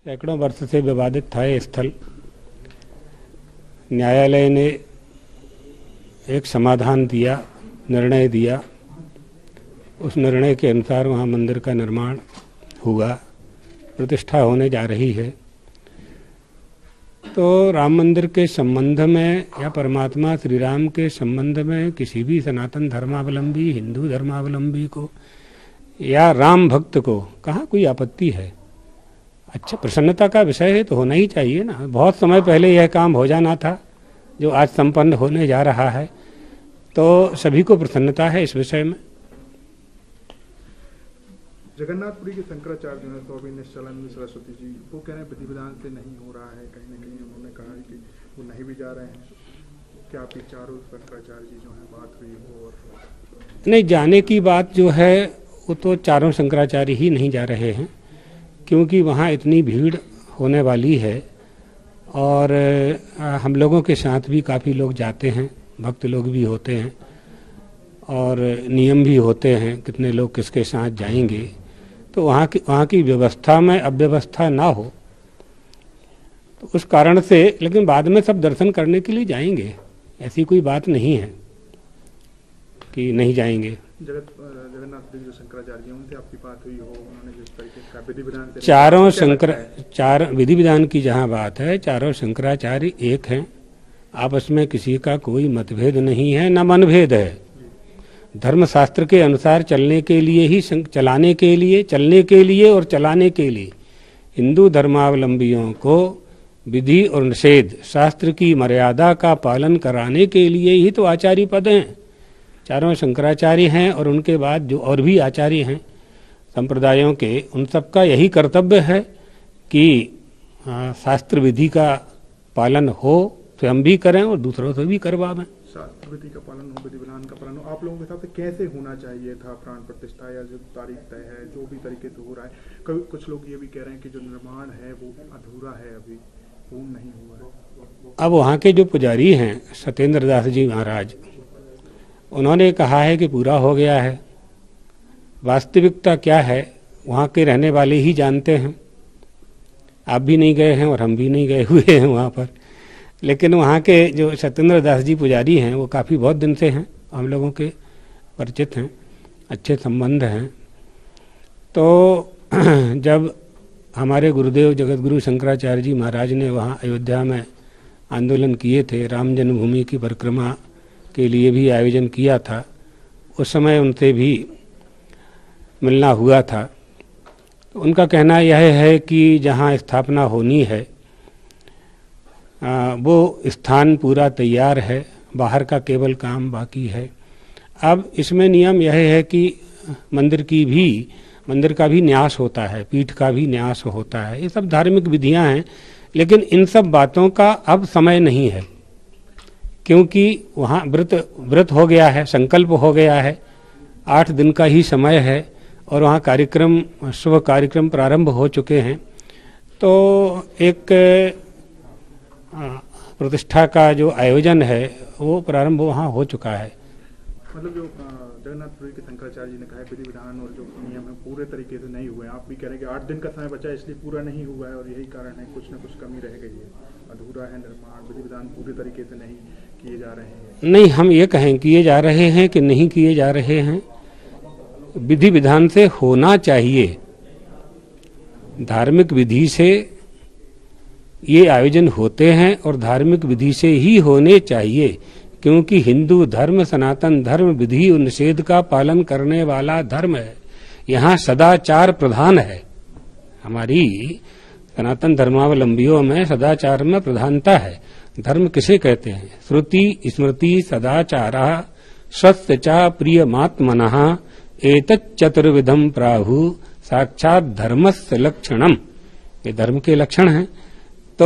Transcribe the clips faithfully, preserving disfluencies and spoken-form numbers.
सैकड़ों वर्ष से विवादित था ये स्थल। न्यायालय ने एक समाधान दिया, निर्णय दिया। उस निर्णय के अनुसार वहाँ मंदिर का निर्माण हुआ, प्रतिष्ठा होने जा रही है। तो राम मंदिर के संबंध में या परमात्मा श्री राम के संबंध में किसी भी सनातन धर्मावलंबी, हिंदू धर्मावलंबी को या राम भक्त को कहाँ कोई आपत्ति है। अच्छा, प्रसन्नता का विषय है तो होना ही चाहिए ना। बहुत समय पहले यह काम हो जाना था जो आज संपन्न होने जा रहा है, तो सभी को प्रसन्नता है इस विषय में। जगन्नाथपुरी के शंकराचार्य जो है स्वामी निश्चलानंद सरस्वती जी, वो कह रहे हैं विधि विधान से नहीं हो रहा है। कहीं ना कहीं उन्होंने कहा है कि वो नहीं भी जा रहे हैं। क्या आपकी चारों शंकराचार्य जी जो है बात हुई हो? और नहीं, जाने की बात जो है वो तो चारों शंकराचार्य ही नहीं जा रहे हैं, क्योंकि वहाँ इतनी भीड़ होने वाली है और हम लोगों के साथ भी काफ़ी लोग जाते हैं, भक्त लोग भी होते हैं और नियम भी होते हैं कितने लोग किसके साथ जाएंगे। तो वहाँ की वहाँ की व्यवस्था में अव्यवस्था ना हो, तो उस कारण से। लेकिन बाद में सब दर्शन करने के लिए जाएंगे, ऐसी कोई बात नहीं है कि नहीं जाएंगे। जगत जगन्नाथ जो शंकराचार्य हैं उनसे आपकी बात हुई हो? उन्होंने जिस तरीके का विधि विधान से चारों शंकर चार विधि विधान की जहाँ बात है, चारों शंकराचार्य एक हैं। आपस में किसी का कोई मतभेद नहीं है, न मनभेद है। धर्मशास्त्र के अनुसार चलने के लिए ही चलाने के लिए चलने के लिए और चलाने के लिए हिंदू धर्मावलंबियों को विधि और निषेध, शास्त्र की मर्यादा का पालन कराने के लिए ही तो आचार्य पद हैं। चारों शंकराचार्य हैं और उनके बाद जो और भी आचार्य हैं संप्रदायों के, उन सबका यही कर्तव्य है कि शास्त्र विधि का पालन हो, स्वयं भी करें और दूसरों से भी करवावें। शास्त्र विधि का पालन हो, विधि विधान का पालन हो। आप लोगों के हिसाब से कैसे होना चाहिए था प्राण प्रतिष्ठा, या जो तारीख तय है, जो भी तरीके से हो रहा है? कभी कुछ लोग ये भी कह रहे हैं कि जो निर्माण है वो अधूरा है, अभी पूर्ण नहीं हुआ है। अब वहाँ के जो पुजारी हैं सत्येंद्र दास जी महाराज, उन्होंने कहा है कि पूरा हो गया है। वास्तविकता क्या है वहाँ के रहने वाले ही जानते हैं। आप भी नहीं गए हैं और हम भी नहीं गए हुए हैं वहाँ पर। लेकिन वहाँ के जो सत्येंद्र दास जी पुजारी हैं वो काफ़ी बहुत दिन से हैं, हम लोगों के परिचित हैं, अच्छे संबंध हैं। तो जब हमारे गुरुदेव जगतगुरु शंकराचार्य जी महाराज ने वहाँ अयोध्या में आंदोलन किए थे, राम जन्मभूमि की परिक्रमा के लिए भी आयोजन किया था, उस समय उनसे भी मिलना हुआ था। तो उनका कहना यह है कि जहाँ स्थापना होनी है आ, वो स्थान पूरा तैयार है, बाहर का केवल काम बाकी है। अब इसमें नियम यह है कि मंदिर की भी मंदिर का भी न्यास होता है, पीठ का भी न्यास होता है। ये सब धार्मिक विधियां हैं, लेकिन इन सब बातों का अब समय नहीं है, क्योंकि वहाँ व्रत व्रत हो गया है, संकल्प हो गया है, आठ दिन का ही समय है और वहाँ कार्यक्रम, शुभ कार्यक्रम प्रारंभ हो चुके हैं। तो एक प्रतिष्ठा का जो आयोजन है वो प्रारंभ वहाँ हो चुका है। मतलब जो जगन्नाथपुरी के शंकराचार्य जी ने कहा है विधि विधान और जो नियम है पूरे तरीके से नहीं हुए। आप भी कह रहे हैं कि आठ दिन का समय बचा है इसलिए पूरा नहीं हुआ है और यही कारण है, कुछ न कुछ कमी रह गई है, अधूरा है निर्माण, विधि विधान पूरे तरीके से नहीं किए जा रहे हैं। नहीं, हम ये कहें किए जा रहे हैं कि नहीं किए जा रहे हैं। विधि विधान से होना चाहिए, धार्मिक विधि से ये आयोजन होते हैं और धार्मिक विधि से ही होने चाहिए, क्योंकि हिंदू धर्म सनातन धर्म विधि और निषेध का पालन करने वाला धर्म है। यहाँ सदाचार प्रधान है। हमारी सनातन धर्मावलंबियों में सदाचार में प्रधानता है। धर्म किसे कहते हैं? श्रुति स्मृति सदाचारा सत्य चा प्रियमात्मनः एतत् चतुर्विधम प्राहु साक्षात धर्मस्य लक्षणम। ये धर्म के लक्षण हैं। तो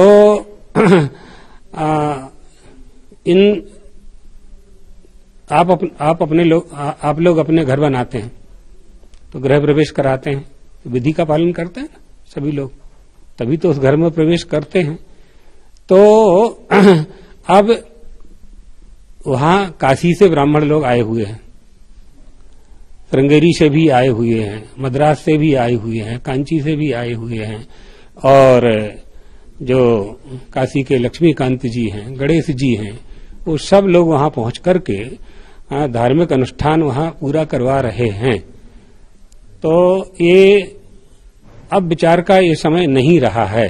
आ, इन आप अप, आप अपने लोग आप लोग अपने घर बनाते हैं तो गृह प्रवेश कराते हैं, तो विधि का पालन करते हैं सभी लोग, तभी तो उस घर में प्रवेश करते हैं। तो अब वहां काशी से ब्राह्मण लोग आए हुए हैं, श्रृंगेरी से भी आए हुए हैं, मद्रास से भी आए हुए हैं, कांची से भी आए हुए हैं, और जो काशी के लक्ष्मीकांत जी हैं, गणेश जी हैं, वो सब लोग वहां पहुंच करके धार्मिक अनुष्ठान वहां पूरा करवा रहे हैं। तो ये अब विचार का ये समय नहीं रहा है।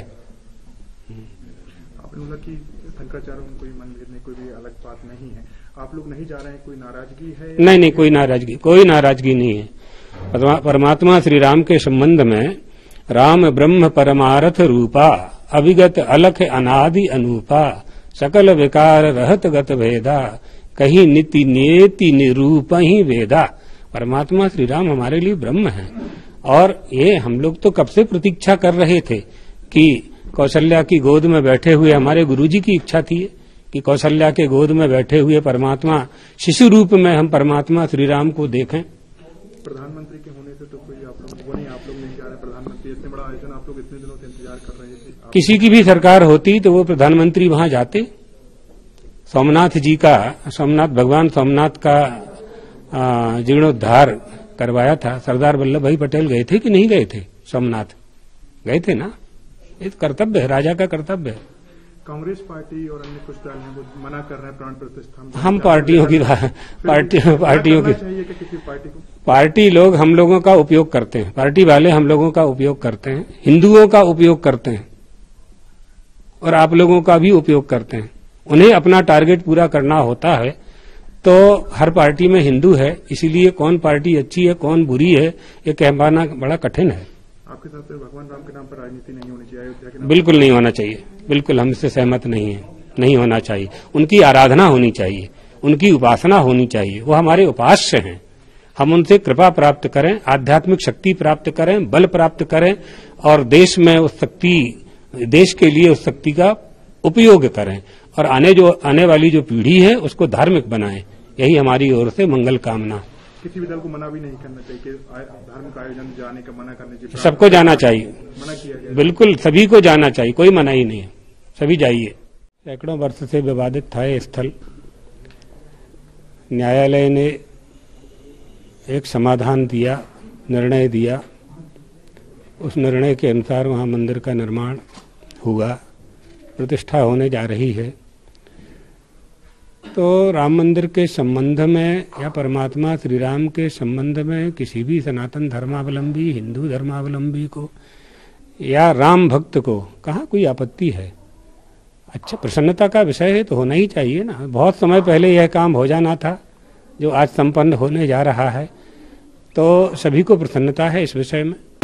आपने बोला कि शंकराचार्य में कोई मनभेद नहीं, कोई भी अलग बात नहीं है, आप लोग नहीं जा रहे हैं, कोई नाराजगी है? नहीं नहीं, कोई नाराजगी कोई नाराजगी नहीं है। परमात्मा श्री राम के संबंध में राम ब्रह्म परमारथ रूपा अविगत अलख अनादि अनूपा सकल विकार रहत गत भेदा कहीं नीति नियति निरूप ही वेदा। परमात्मा श्री राम हमारे लिए ब्रह्म है और ये हम लोग तो कब से प्रतीक्षा कर रहे थे कि कौशल्या की गोद में बैठे हुए, हमारे गुरुजी की इच्छा थी कि कौशल्या के गोद में बैठे हुए परमात्मा शिशु रूप में हम परमात्मा श्री राम को देखें। प्रधानमंत्री के होने से तो कोई आप लोग वो नहीं, आप लोग नहीं जा रहे, प्रधानमंत्री इतने बड़ा आयोजन आप लोग इतने दिनों से इंतजार कर रहे थे। किसी की भी सरकार होती तो वो प्रधानमंत्री वहां जाते। सोमनाथ जी का, सोमनाथ भगवान सोमनाथ का जीर्णोद्धार करवाया था, सरदार वल्लभ भाई पटेल गए थे कि नहीं गए थे? सोमनाथ गए थे ना। ये कर्तव्य है, राजा का कर्तव्य है। कांग्रेस पार्टी और अन्य कुछ दल हैं वो मना कर रहे हैं प्राण प्रतिष्ठा। हम पार्टियों की पार्टी पार्टियों की चाहिए कि किसी पार्टी को, पार्टी लोग हम लोगों का उपयोग करते हैं, पार्टी वाले हम लोगों का उपयोग करते हैं, हिंदुओं का उपयोग करते हैं और आप लोगों का भी उपयोग करते हैं। उन्हें अपना टारगेट पूरा करना होता है। तो हर पार्टी में हिंदू है, इसीलिए कौन पार्टी अच्छी है कौन बुरी है ये कहना बड़ा कठिन है। आपके साथ भगवान राम के नाम पर राजनीति नहीं होनी चाहिए, अयोध्या के नाम? बिल्कुल नहीं होना चाहिए, बिल्कुल हम इससे सहमत नहीं है, नहीं होना चाहिए। उनकी आराधना होनी चाहिए, उनकी उपासना होनी चाहिए, वो हमारे उपास्य हैं। हम उनसे कृपा प्राप्त करें, आध्यात्मिक शक्ति प्राप्त करें, बल प्राप्त करें और देश में उस शक्ति, देश के लिए उस शक्ति का उपयोग करें और आने जो आने वाली जो पीढ़ी है उसको धार्मिक बनाएं। यही हमारी ओर से मंगल कामना। किसी भी दल को मना भी नहीं करना चाहिए कि धार्मिक आयोजन जाने का मना करने चाहिए? सबको जाना चाहिए, मना किया गया? बिल्कुल सभी को जाना चाहिए, कोई मना ही नहीं है, सभी जाइए। सैकड़ों वर्ष से विवादित था ये स्थल। न्यायालय ने एक समाधान दिया, निर्णय दिया, उस निर्णय के अनुसार वहां मंदिर का निर्माण हुआ, प्रतिष्ठा होने जा रही है। तो राम मंदिर के संबंध में या परमात्मा श्री राम के संबंध में किसी भी सनातन धर्मावलंबी, हिंदू धर्मावलंबी को या राम भक्त को कहाँ कोई आपत्ति है। अच्छा, प्रसन्नता का विषय है तो होना ही चाहिए ना। बहुत समय पहले यह काम हो जाना था जो आज संपन्न होने जा रहा है, तो सभी को प्रसन्नता है इस विषय में।